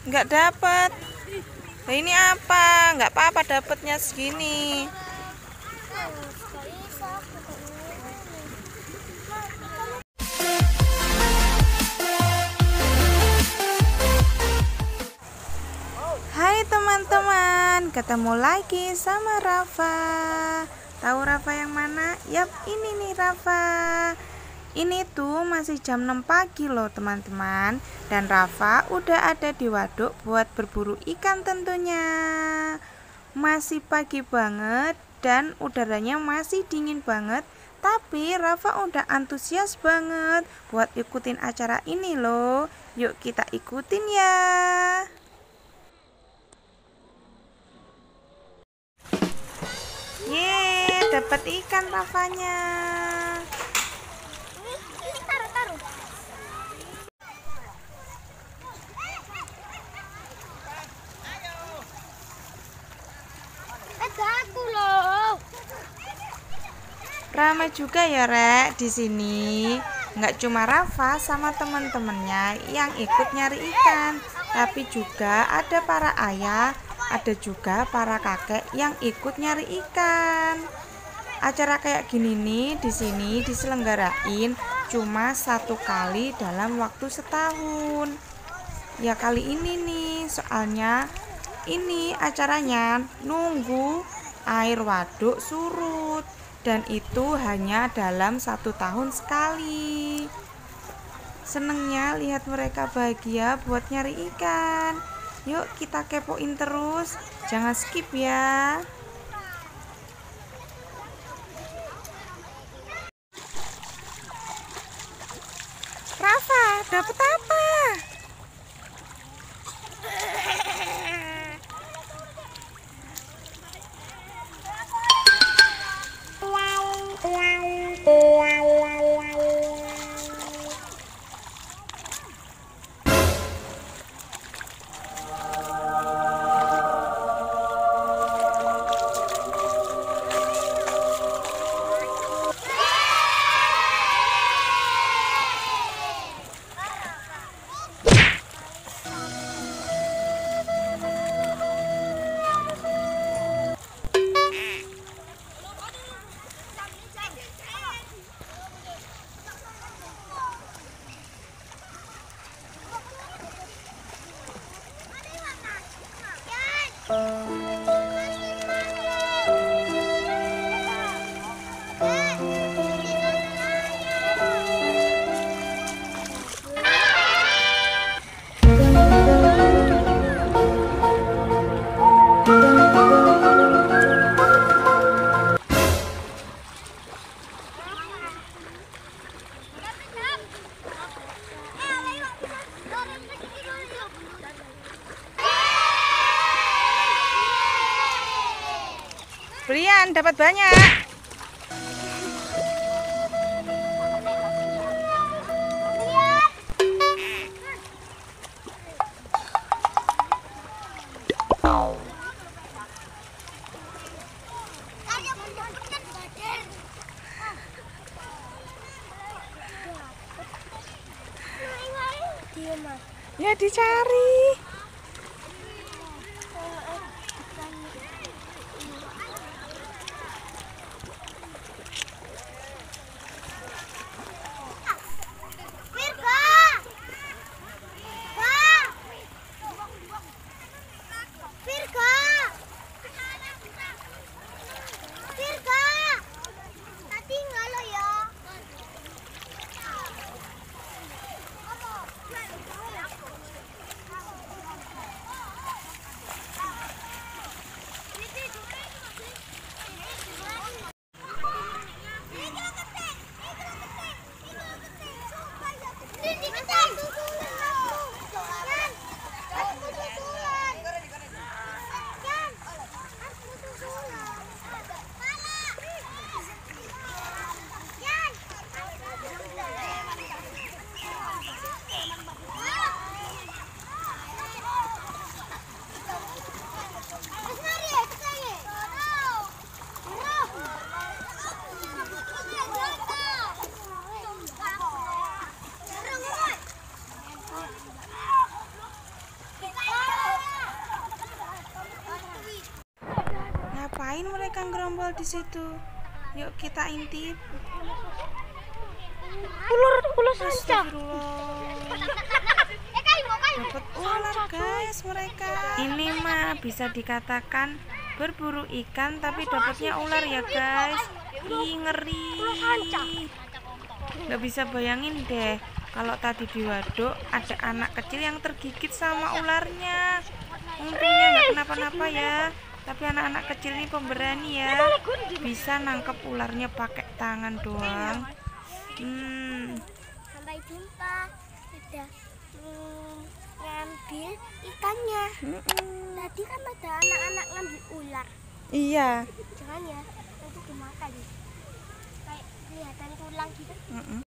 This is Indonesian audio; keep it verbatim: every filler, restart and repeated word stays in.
Nggak dapet. Nah, ini apa? Nggak apa-apa dapetnya segini. Hai teman-teman, ketemu lagi sama Rafa. Tahu Rafa yang mana? Yap, ini nih Rafa. Ini tuh masih jam enam pagi loh teman-teman. Dan Rafa udah ada di waduk buat berburu ikan tentunya. Masih pagi banget dan udaranya masih dingin banget. Tapi Rafa udah antusias banget buat ikutin acara ini loh. Yuk kita ikutin ya. Yeay, dapat ikan Rafanya. Aku loh. Ramai juga ya Rek di sini. Nggak cuma Rafa sama teman-temannya yang ikut nyari ikan, tapi juga ada para ayah, ada juga para kakek yang ikut nyari ikan. Acara kayak gini nih di sini diselenggarain cuma satu kali dalam waktu setahun. Ya kali ini nih, soalnya ini acaranya nunggu air waduk surut. Dan itu hanya dalam satu tahun sekali. Senengnya lihat mereka bahagia buat nyari ikan. Yuk kita kepoin terus, jangan skip ya. Rafa, dapet apa? Brian dapat banyak. Ya dicari. ngerombol di situ. Yuk kita intip. Ular, ular sanca. Dapat ular guys mereka. Ini mah bisa dikatakan berburu ikan tapi dapatnya ular ya guys. Ih, ngeri. Nggak bisa bayangin deh kalau tadi di waduk ada anak kecil yang tergigit sama ularnya. Untungnya nggak kenapa-napa ya. Tapi anak-anak kecil ini pemberani ya, bisa nangkep ularnya pakai tangan doang. Hmm. Sampai jumpa. Udah hmm, ngambil ikannya. Mm-mm. Tadi kan ada anak-anak ngambil ular. Iya. Jangan ya, nanti dimakan. Kayak kelihatan tulang gitu. Mm-mm.